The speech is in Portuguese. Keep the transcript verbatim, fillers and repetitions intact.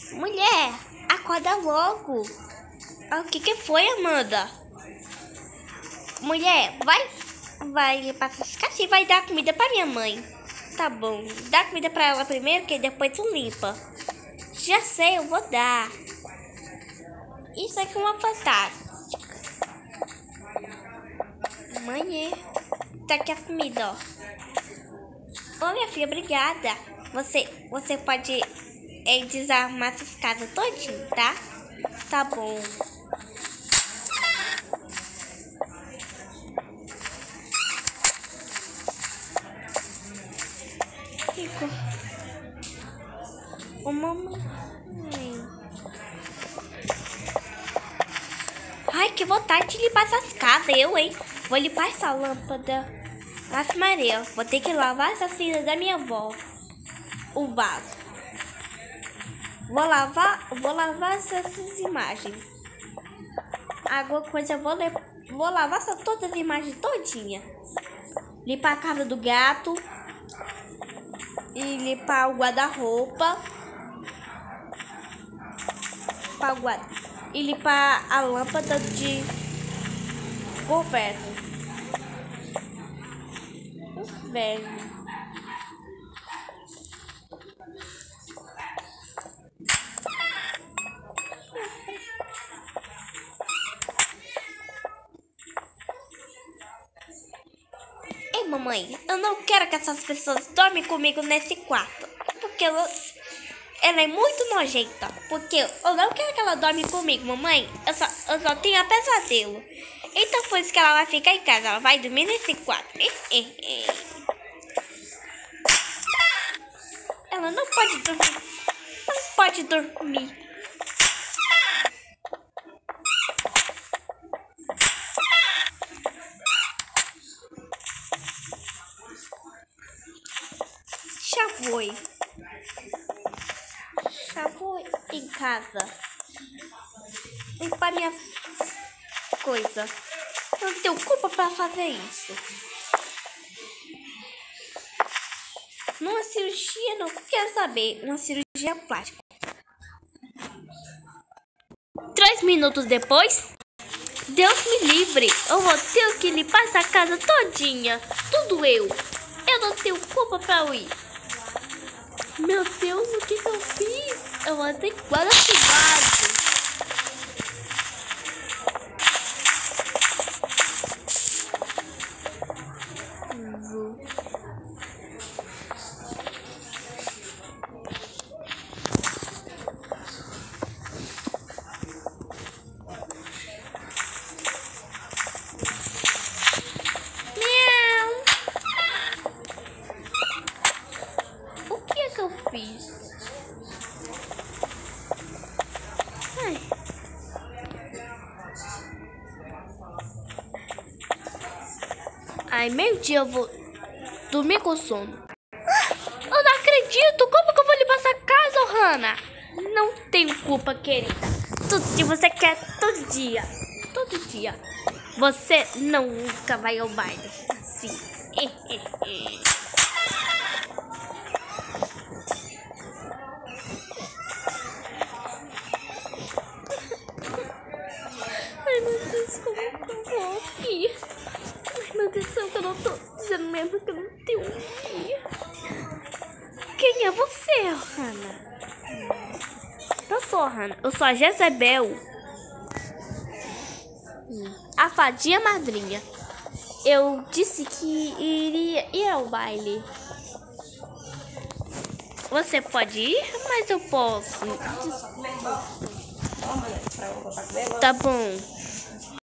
Mulher, acorda logo. O que que foi, Amanda? Mulher, vai, vai limpar essas caixas e vai dar comida pra minha mãe. Tá bom, dá comida pra ela primeiro, que depois tu limpa. Já sei, eu vou dar. Isso aqui é uma fantástica. Mãe, tá aqui a comida, ó. Ô, minha filha, obrigada. Você, você pode é, desarmar essa escada todinha, tá? Tá bom. Fico. Ô, mamãe. Ai, que vontade de limpar essas casas, eu, hein? Vou limpar essa lâmpada. Nossa, Maria, vou ter que lavar essa cinza da minha avó. O vaso. Vou lavar, vou lavar essas imagens. Alguma coisa, eu vou, vou lavar essa, todas as imagens todinha. Limpar a casa do gato. E limpar o guarda-roupa. Limpar o guarda. E limpar a lâmpada de governo. Velho. Ei, mamãe, eu não quero que essas pessoas dormem comigo nesse quarto. Porque ela, ela é muito nojenta. Porque eu não quero que ela dorme comigo, mamãe. Eu só, eu só tenho pesadelo. Então por isso que ela vai ficar em casa. Ela vai dormir nesse quarto. Ela não pode dormir. Não pode dormir. Já foi. Já foi em casa. Limpar minha coisa. Eu não tenho culpa pra fazer isso. Numa cirurgia, não quero saber. Uma cirurgia plástica. Três minutos depois. Deus me livre. Eu vou ter que limpar essa casa todinha. Tudo eu. Eu não tenho culpa pra eu ir. Meu Deus, o que que eu fiz? Eu vou ter que guardar esse vaso. Fiz. Ai. Ai, meio-dia eu vou dormir com sono. Ah, eu não acredito! Como que eu vou limpar essa casa, oh, Hannah? Não tenho culpa, querida. Tudo que você quer todo dia. Todo dia. Você nunca vai ao baile. Assim. Ai, meu Deus, como que eu vou aqui? Ai, meu Deus do céu, que eu não tô dizendo mesmo que eu não tenho aqui. Quem é você, Hannah? Eu sou a Hannah. Eu sou a Jezebel. A fadinha madrinha. Eu disse que iria ir ao baile. Você pode ir, mas eu posso. Desculpa. Tá bom.